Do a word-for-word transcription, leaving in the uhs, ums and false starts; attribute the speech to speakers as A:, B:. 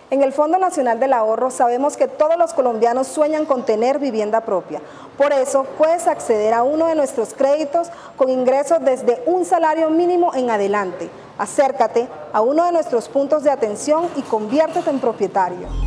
A: En el Fondo Nacional del Ahorro sabemos que todos los colombianos sueñan con tener vivienda propia. Por eso puedes acceder a uno de nuestros créditos con ingresos desde un salario mínimo en adelante. Acércate a uno de nuestros puntos de atención y conviértete en propietario.